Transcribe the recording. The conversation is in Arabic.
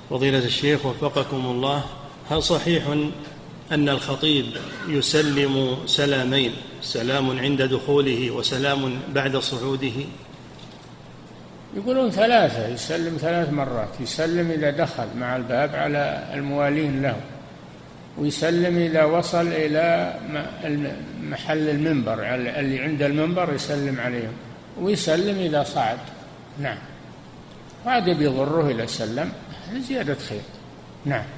فضيلة الشيخ وفقكم الله، هل صحيح أن الخطيب يسلم سلامين، سلام عند دخوله وسلام بعد صعوده؟ يقولون ثلاثة، يسلم 3 مرات، يسلم إذا دخل مع الباب على الموالين له، ويسلم إذا وصل إلى محل المنبر اللي عند المنبر يسلم عليهم، ويسلم إذا صعد. نعم، وهذا بيضره إذا سلم زيادة خير. نعم.